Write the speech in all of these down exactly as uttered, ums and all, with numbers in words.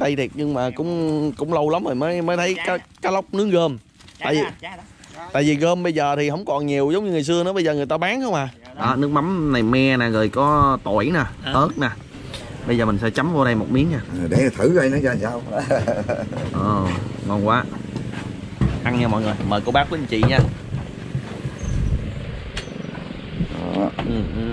Tây thiệt, nhưng mà cũng cũng lâu lắm rồi mới mới thấy cá, cá lóc nướng gom. Tại vì tại vì gom bây giờ thì không còn nhiều giống như ngày xưa nữa, bây giờ người ta bán không à. Đó, nước mắm này me nè, rồi có tỏi nè, ớt nè. Bây giờ mình sẽ chấm vô đây một miếng nha. Để thử coi nó ra sao. Ồ, ngon quá. Ăn nha mọi người, mời cô bác với anh chị nha. Ừ, ừ.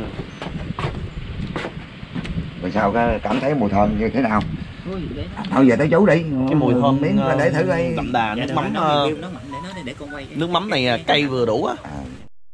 Rồi sao cái cảm thấy mùi thơm như thế nào? Thôi về tới chú đi. Cái mùi thơm miếng uh, để thử đi. đậm đà nước mắm. Uh, nước mắm này cay vừa đủ á. À.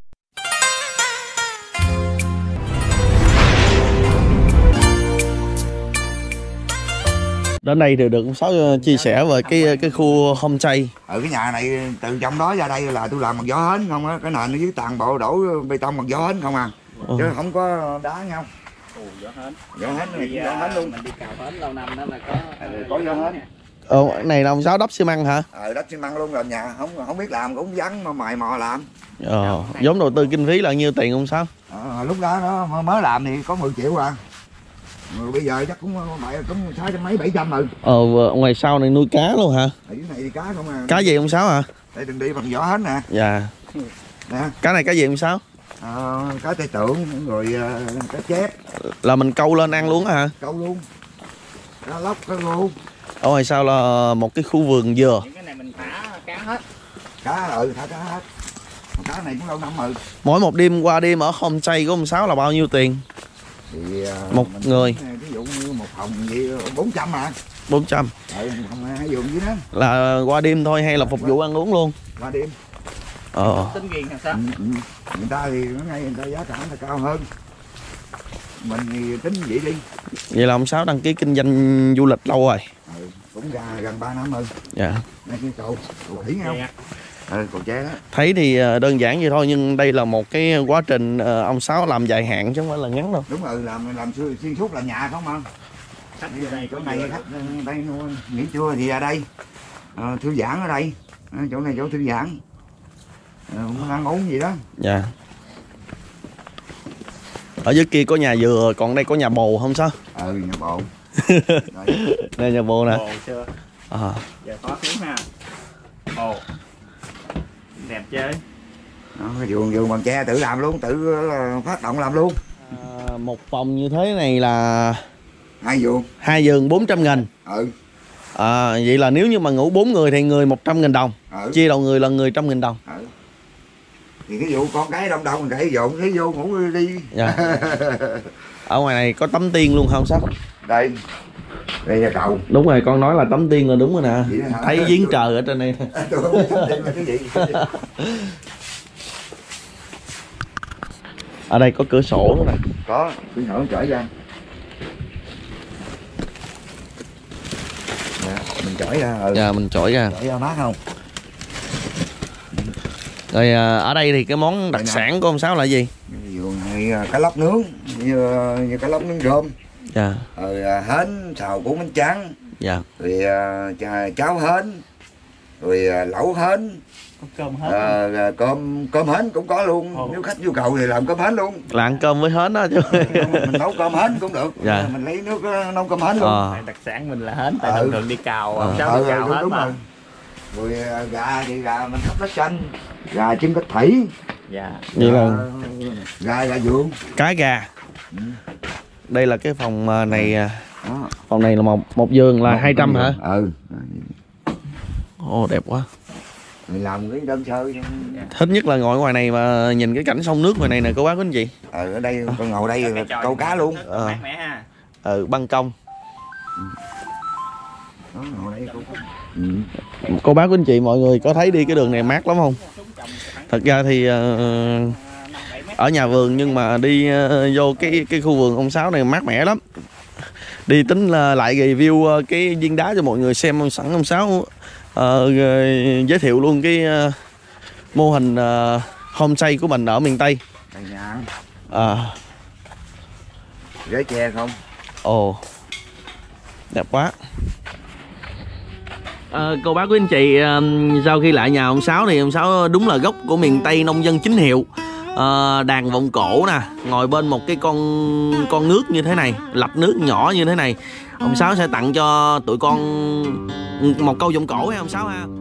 Đến đây thì được ông Sáu chia sẻ về cái cái khu homestay. Ở cái nhà này từ trong đó ra đây là tôi làm bằng gió hến không á, cái nền ở dưới toàn bộ đổ bê tông bằng gió hến không à, ừ. Chứ không có đá nhau. Ồ, gió hến. Gió hến này thì, gió hến luôn. Mình đi cào hến lâu năm đó là có ừ, có gió hến. Ồ, này là ông Sáu đắp xi măng hả? Ờ, đắp xi măng luôn rồi, nhà không không biết làm cũng vắng mà mày mò làm. Ờ, vốn đầu tư kinh phí là nhiêu tiền ông Sáu? Ờ, lúc đó nó mới làm thì có mười triệu à. Rồi bây giờ chắc cũng cũng sáu trăm mấy bảy trăm rồi. Ờ, ngoài sau này nuôi cá luôn hả? Ở dưới này thì cá không à. Cá gì ông Sáu hả? Đây đừng đi bằng giỏ hết nè. Dạ. Nè. Cá này cá gì ông Sáu? Ờ, cá tây tượng rồi uh, cá chép. Là mình câu lên ăn luôn hả? Câu luôn. Cá lóc, cá rô. Ở ngoài sau là một cái khu vườn dừa. Những cái này mình thả cá hết. Cá ừ, thả cá hết. Cá này cũng lâu năm rồi. Mỗi một đêm qua đêm ở homestay của ông Sáu là bao nhiêu tiền? Thì, uh, một người ví dụ như một phòng gì bốn trăm mà. bốn trăm. Ừ, phòng hai giường dưới đó. Là qua đêm thôi hay là phục vụ ăn uống luôn? Qua đêm. Ờ. Tính riêng hay sao? Ừ, ừ. Người ta thì nó ngay người ta giá cả là cao hơn. Mình thì tính vậy đi. Vậy là ông Sáu đăng ký kinh doanh du lịch lâu rồi. Ừ, cũng gần gần ba năm rồi. Dạ. Đây cái cầu, cầu khỉ không? Ừ, cầu tre đó. Thấy thì đơn giản vậy thôi, nhưng đây là một cái quá trình ông Sáu làm dài hạn chứ không phải là ngắn đâu. Đúng rồi, làm làm xuyên suốt là nhà không mà. Khách đây, chỗ này khách đây nghỉ trưa thì ra đây. À, thư giãn ở đây. À, chỗ này chỗ thư giãn. À, ăn uống gì đó. Dạ. Ở dưới kia có nhà dừa, còn đây có nhà bồ không sao? Ừ, nhà bồ. Đây nhà bồ nè. Bồ chưa? À. Giờ có tiếng ha. Ồ. Đẹp chơi. Đó, vườn vườn bằng tre tự làm luôn, tự phát động làm luôn. À, một phòng như thế này là hai giường. Hai giường bốn trăm nghìn. Ừ. À, vậy là nếu như mà ngủ bốn người thì người một trăm nghìn đồng. Ừ. Chia đầu người là người trăm nghìn đồng. Ừ. Thì ví dụ con cái đông đông mình để dọn thấy vô ngủ đi. Dạ. Ở ngoài này có tấm tiên luôn không sao? Đây. Đây là cầu. Đúng rồi, con nói là tấm tiên là đúng rồi nè. Thấy giếng trời ở trên đây thôi. Tôi không biết tấm tiên là cái gì. Ở đây có cửa sổ nữa nè. Có, cửa sổ trở ra. Dạ, mình chổi ra. Ừ. Dạ, mình chổi ra. Chổi ra mát không? Rồi ở đây thì cái món đặc sản của ông Sáu là gì? Vườn này cá lóc nướng, như, như cá lóc nướng rơm. Dạ. Rồi hến xào cuốn bánh tráng. Dạ. Rồi uh, cháo hến. Rồi uh, lẩu hến. Cơm hến. Uh, cơm cơm hến cũng có luôn. Ồ. Nếu khách nhu cầu thì làm cơm hến luôn. Là ăn cơm với hến đó chứ. Mình nấu cơm hến cũng được. Dạ. Mình lấy nước nấu cơm hến luôn. À. Đặc sản mình là hến, tại ừ. thường thường đi cào, ông Sáu ừ, đi cào đúng, hết đúng mà. Rồi. Rồi gà thì gà mình hấp lá xanh, gà chim cách thủy. Dạ. Vậy là gà gà vườn. Cá gà. Ừ. Đây là cái phòng này. Đó. Phòng này là một một giường là một hai trăm hả? Ừ. Ồ, đẹp quá. Mình làm cái đơn sơ. Thích nhất là ngồi ngoài này mà nhìn cái cảnh sông nước ngoài này nè cô bác quý anh chị. Ừ, ở đây con ngồi đây là câu cá luôn. Ờ. Mát mẻ ha. Ừ, ban công. Đó, ngồi đây cũng... ừ. Cô bác quý anh chị, mọi người có thấy đi cái đường này mát lắm không? Thật ra thì uh, ở nhà vườn nhưng mà đi uh, vô cái cái khu vườn ông Sáu này mát mẻ lắm. Đi tính là lại review uh, cái viên đá cho mọi người xem, sẵn ông Sáu uh, giới thiệu luôn cái uh, mô hình uh, homestay của mình ở miền Tây. À. Ghế tre không? Ồ, đẹp quá. À, cô bác quý anh chị, uh, sau khi lại nhà ông Sáu thì ông Sáu đúng là gốc của miền Tây, nông dân chính hiệu. uh, đàn vọng cổ nè, ngồi bên một cái con con nước như thế này, lạch nước nhỏ như thế này. Ông Sáu sẽ tặng cho tụi con một câu vọng cổ ha ông Sáu ha.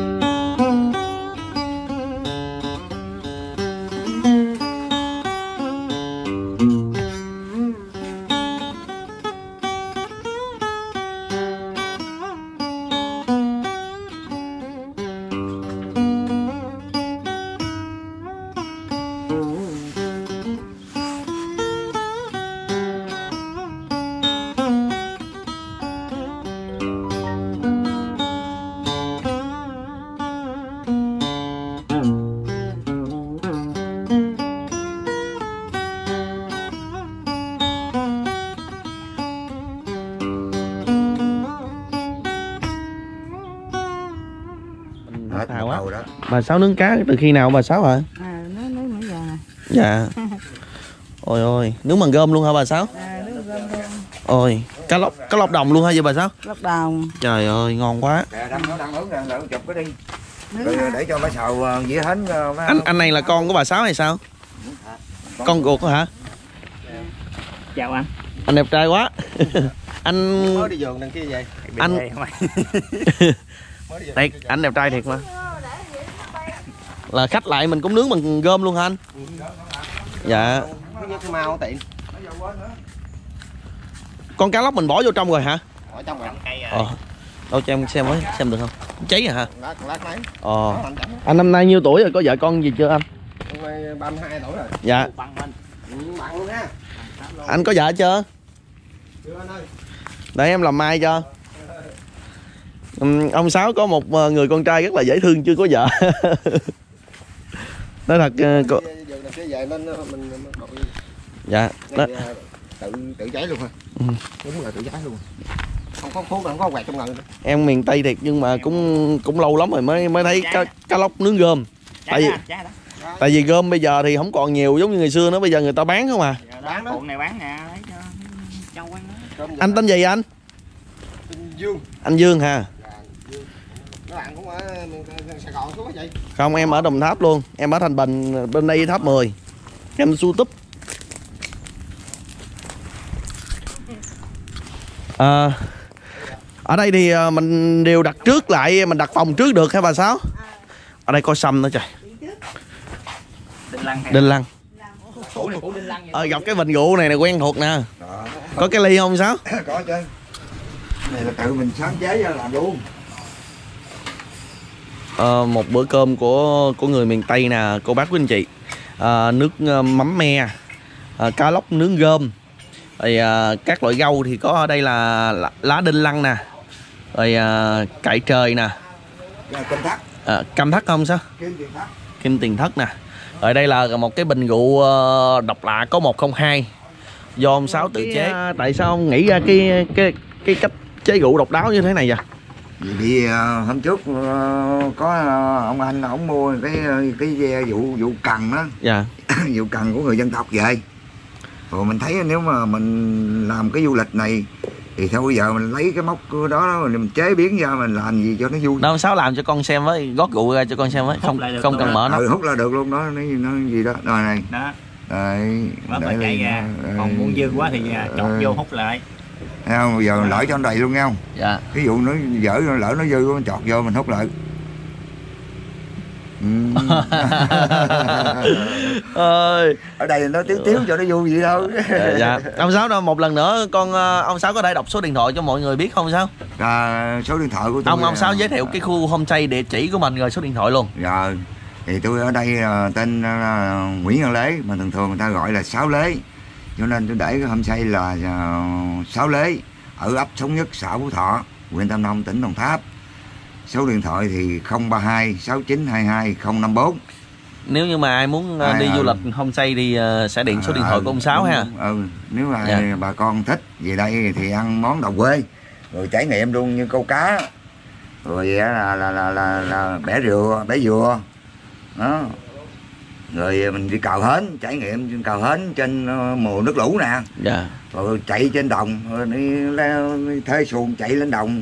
Thà quá. Bà Sáu nướng cá từ khi nào bà Sáu hả? À, nó nướng nãy giờ nè. Dạ. Ôi ôi, nướng bằng gôm luôn hả bà Sáu? À, nướng gom luôn. Ôi, cá lóc cá lóc đồng luôn hả vậy bà Sáu? Lóc đồng. Trời ơi, ngon quá. Kìa, đang nó đang nướng nè, để chụp cái đi. Rồi, để cho mấy xào dĩa hến. Anh anh này là con của bà Sáu hay sao? Con ruột hả? Chào anh. Anh đẹp trai quá. Anh Mới đi vườn đằng kia vậy. Anh thiệt, anh đẹp trai thiệt mà. Là khách lại mình cũng nướng bằng gôm luôn hả anh? Dạ. Mau tiện. Con cá lóc mình bỏ vô trong rồi hả? Ở trong rồi. Ờ. Đâu cho em xem với, xem được không? Cháy rồi hả? Lát lát lấy. Ờ. Anh năm nay nhiêu tuổi rồi, có vợ con gì chưa anh? ba mươi hai tuổi rồi. Dạ. Bằng mình. Bằng luôn ha. Anh có vợ chưa? Chưa anh ơi. Để em làm mai cho. Ông Sáu có một người con trai rất là dễ thương, chưa có vợ. Nói thật cô... Dạ đó. Tự tự cháy luôn ha. Ừ. Đúng là tự cháy luôn. Không có thuốc, không có quẹt trong ngần. Em miền Tây thiệt nhưng mà cũng cũng lâu lắm rồi mới mới thấy cá, cá lóc nướng gôm. Tại vì tại vì gôm bây giờ thì không còn nhiều giống như ngày xưa nữa, bây giờ người ta bán không à. Bán cuộn này bán nè, lấy cho châu quán đó. Anh tên gì anh? Tên Dương. Anh Dương hả? Các bạn cũng ở Sài Gòn xuống vậy? Không, em ở Đồng Tháp luôn. Em ở Thành Bình, bên đây Tháp mười. Em YouTube. À, ở đây thì mình đều đặt trước lại, mình đặt phòng trước được hả bà Sáu? Ở đây có sâm nữa trời. Đinh lăng. Đinh lăng. Đinh lăng. Ờ, gặp cái bình rượu này này quen thuộc nè. Có cái ly không Sáu? Có chứ. Này là tự mình sáng chế ra làm luôn. À, một bữa cơm của của người miền Tây nè cô bác quý anh chị. À, nước mắm me, à, cá lóc nướng gôm, rồi à, các loại rau thì có ở đây là lá, lá đinh lăng nè, rồi à, cải trời nè, Cam thắt. À, cam thắt không sao? Kim tiền thắt. Kim tiền thất nè. Ở đây là một cái bình rượu uh, độc lạ có một không hai do ông Sáu tự chế. À, tại sao ông nghĩ ra cái cái cái cách chế rượu độc đáo như thế này vậy? Vì uh, hôm trước uh, có uh, ông anh ổng mua cái cái vụ vụ cần đó. Dạ. Vụ cần của người dân tộc về. Rồi mình thấy nếu mà mình làm cái du lịch này thì thôi bây giờ mình lấy cái mốc đó mình chế biến ra mình làm gì cho nó vui. Đâu ông Sáu làm cho con xem với, gót rượu ra cho con xem với, không không cần mở nó. Ừ, hút là được luôn đó, nó, nó gì đó. Rồi này. Đó. Đây, Mở mà chạy ra. Còn muốn dư quá thì chọt vô hút lại. Thấy không? Bây giờ lỡ cho nó đầy luôn nghe không? Dạ. Ví dụ nó dở lỡ nó dư nó chọt vô mình hút lại. ơi ở đây nó tiếu tiếu cho nó vui vậy thôi. Dạ. Ông Sáu đâu một lần nữa con ông Sáu có thể đọc số điện thoại cho mọi người biết không sao? À, số điện thoại của tôi. Ông ông Sáu giới thiệu cái khu homestay địa chỉ của mình rồi số điện thoại luôn. Dạ. Thì tôi ở đây uh, tên uh, Nguyễn Văn Lễ mà thường thường người ta gọi là Sáu Lễ. Cho nên tôi để cái homestay là uh, Sáu Lễ ở ấp Thống Nhất, xã Phú Thọ, huyện Tam Nông, tỉnh Đồng Tháp. Số điện thoại thì không ba hai sáu chín hai hai không năm bốn. Nếu như mà ai muốn ai, đi à, du lịch homestay thì uh, sẽ điện số điện thoại à, của ông Sáu ha. Ừ, nếu mà dạ. bà con thích về đây thì ăn món đồng quê, rồi trải nghiệm luôn như câu cá, rồi là là là là, là bẻ dừa, bẻ dừa, đó. Rồi mình đi cào hến, trải nghiệm cào hến trên mùa nước lũ nè. Dạ. Rồi chạy trên đồng, rồi đi thuê xuồng chạy lên đồng,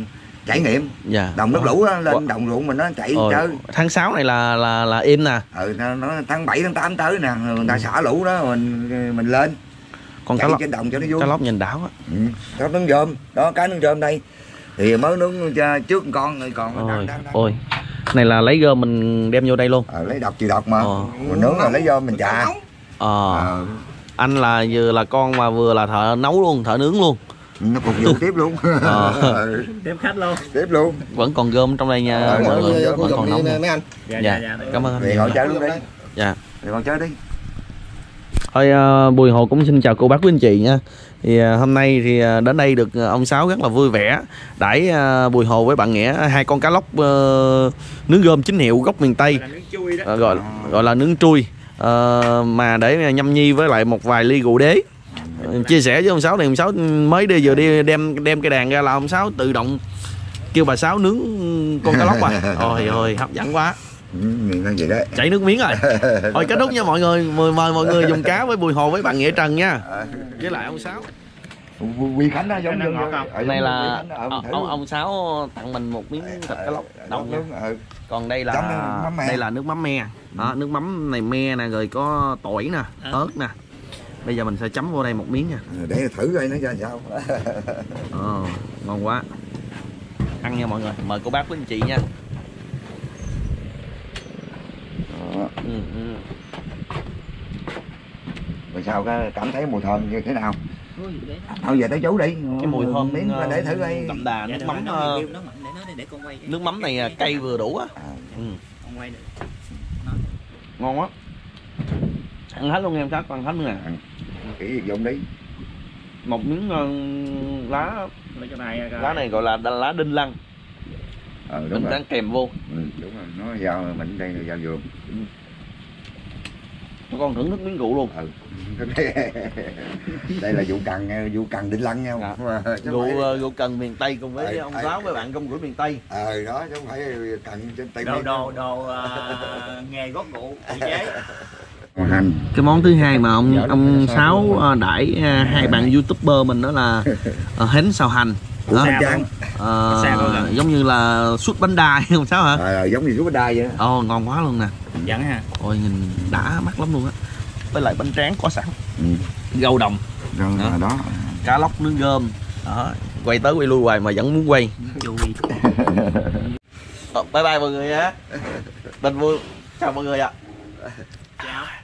trải nghiệm. Dạ. Đồng nước lũ đó, lên đồng ruộng mình nó chạy Ồ, chơi. tháng sáu này là là là im nè. Ừ, nó, nó tháng bảy tháng tám tới nè, người ta xả lũ đó mình mình lên. Con cá Chạy lóc, trên đồng cho nó vui. cá lóc nhìn đảo á. Ừ. Cá nướng rơm, đó cá nướng rơm đây. Thì mới nướng trước một con rồi còn Ôi, đang, đang, đang. ôi. Này là lấy gom mình đem vô đây luôn. Ờ, lấy độc trừ độc mà. Ờ. Mình nướng rồi lấy rơm mình chà. Ờ. Ờ. Anh là vừa là con mà vừa là thợ nấu luôn, thợ nướng luôn. Nó phục vụ tiếp luôn. Ờ. Tiếp khách luôn. Tiếp luôn. Vẫn còn gom trong đây nha. Ờ, mọi người. Vẫn còn nóng. mấy anh. Dạ, Dạ, dạ, dạ. cảm ơn anh. Về ngồi chơi luôn đi. Dạ. Về ngồi chơi đi. Thôi uh, Bùi Hồ cũng xin chào cô bác quý anh chị nha. Thì uh, hôm nay thì uh, đến đây được uh, ông Sáu rất là vui vẻ đãi uh, Bùi Hồ với bạn Nghĩa hai con cá lóc uh, nướng gom chính hiệu gốc miền Tây, Là nướng chui đó. uh, gọi gọi là nướng trui, uh, mà để nhâm nhi với lại một vài ly rượu đế. Uh, chia sẻ với ông Sáu này, ông Sáu mới đi vừa đi đem đem cái đàn ra là ông Sáu tự động kêu bà Sáu nướng con cá lóc à. Ôi ôi hấp dẫn quá. Ừ, miệng vậy đấy. Chảy nước miếng rồi. Thôi kết thúc nha mọi người, mời mời mọi người dùng cá với Bùi Hồ với bạn Nghĩa Trần nha, với lại ông Sáu. Quy Khánh đó giống như ngọt không? ở Này là Ờ, ông, ông ông Sáu tặng mình một miếng thịt cá lóc đông nha. Ừ. Còn đây Giống như là mắm me. đây là nước mắm me. Đó, nước mắm này me nè, rồi có tỏi nè, ớt nè. Bây giờ mình sẽ chấm vô đây một miếng nha. Để thử coi nó ra sao. Ồ, ngon quá. Ăn nha mọi người, mời cô bác với anh chị nha. Ừ, ừ. Rồi sao cái cảm thấy mùi thơm như thế nào? Thôi về tới chú đi. Cái mùi thơm miếng uh, để thử đi. đậm đà Dạ, nước được, mắm nó uh, review nó mạnh để nó để con quay. nước mắm này cay vừa đủ á. À, Ừ. Con quay được. Ngon quá. Ăn hết luôn em Sát, ăn hết luôn nè. kỹ việc dụng đi. Một miếng uh, lá Lấy cái này lá này gọi là lá đinh lăng. Ờ đúng Mình rồi. đang kèm vô. Ừ, đúng rồi, nó vào mình đây là vào vườn. Con thưởng thức miếng rượu luôn. Ừ. Đây là vụ cần vụ cần đinh lăng nha. Dạ. Mà, chứ Rượu không phải- uh, rượu cần miền Tây cùng với Ờ, ông ờ, Sáu với bạn công gửi miền Tây. ờ đó chứ không phải cần trên tây đồ Nguyên. đồ đồ à, nghề gót rượu tự chế. Hành. Cái món thứ hai mà ông ông Sáu uh, đãi uh, hai bạn YouTuber mình đó là uh, hến xào hành. Đó. Sao Chang. Ờ, Sao bao giờ? giống như là suốt bánh đai không Sáu hả? Ờ, giống như suốt đai vậy đó. Ồ ngon quá luôn nè. Dẫn ha. Ôi nhìn đã mắt lắm luôn á. Với lại bánh tráng có sẵn, Ừ. gâu đồng, Rồi, đó. đó. cá lóc nướng gom. Đó, quay tới quay lui hoài mà vẫn muốn quay. Chui. Ờ, bye bye mọi người á. Tình vui. Chào mọi người ạ. Chào.